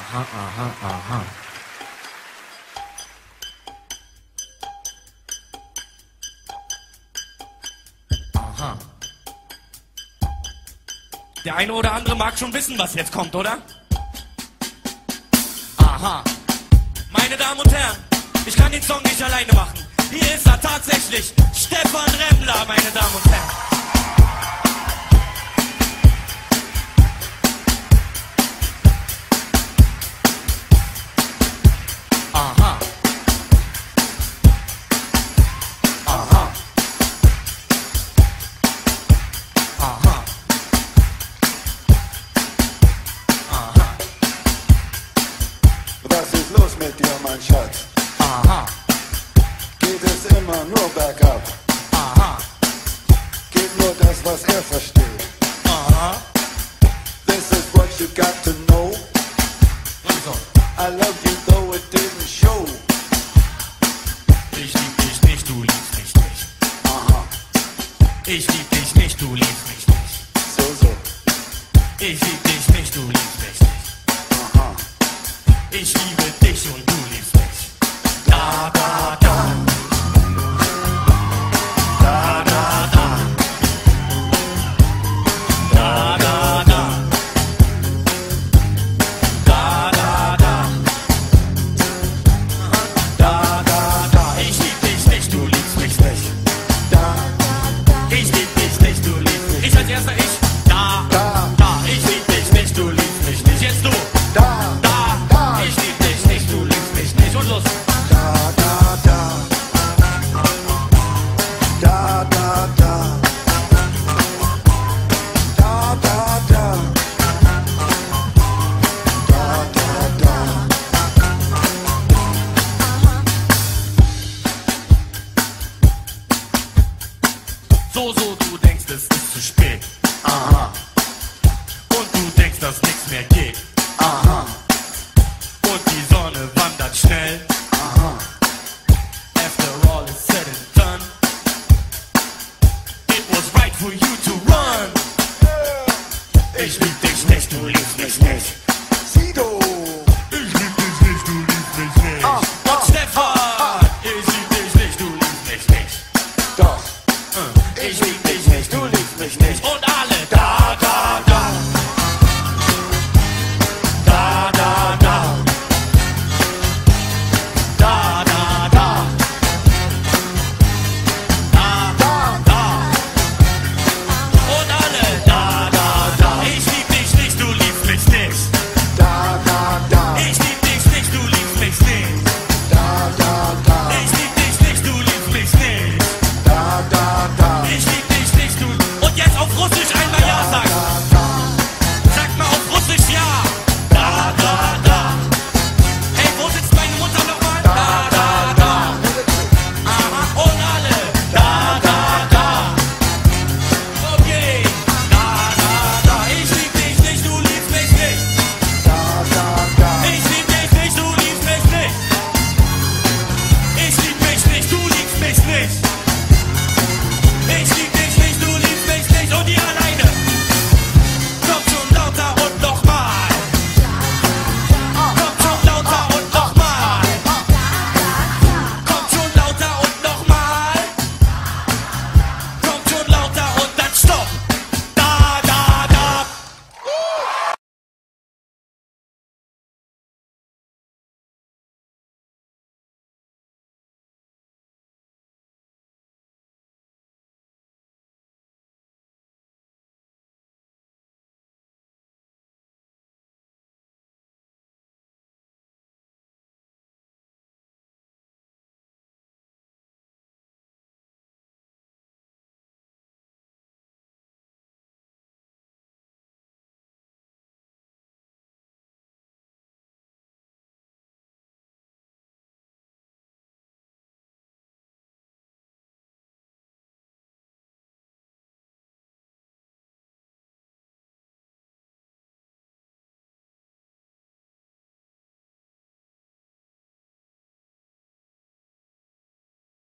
Aha, aha, aha. Aha. Der eine oder andere mag schon wissen, was jetzt kommt, oder? Aha. Meine Damen und Herren, ich kann den Song nicht alleine machen. Hier ist er tatsächlich, Stefan Remmler, meine Damen und Herren. Aha. Aha. Aha. Aha. Was ist los mit dir, mein Schatz? Aha. Geht es immer nur bergab? Aha. Geht nur das, was er versteht? Aha. This is what you got to know. Und so. I love you though it didn't show. Ich lieb dich nicht, du liebst mich nicht. Aha, Ich lieb dich nicht, du liebst mich nicht. so. Ich lieb dich nicht, du liebst mich nicht. Aha. Ich liebe dich und du liebst mich. Da, da, da. Da, da, da. Da, da, da. Da, da, da. Da, da, da. Ich lieb dich nicht, du liebst mich nicht. Da, Ich lieb dich nicht, du liebst mich. Ich als erster ich. Da, da, da. Ich lieb dich nicht, du liebst mich nicht. Jetzt du. da, Da, da. ich lieb dich nicht, du liebst mich nicht. Und los. Da, da, da. Da, da, da. Da, da, da. Da, da, da. So, du denkst, es ist zu spät. Aha, Und du denkst, dass nichts mehr geht. aha, Und die Sonne wandert schnell. aha. After all is said and done, it was right for you to run. Ich lieb dich nicht, du liebst mich nicht. Sido.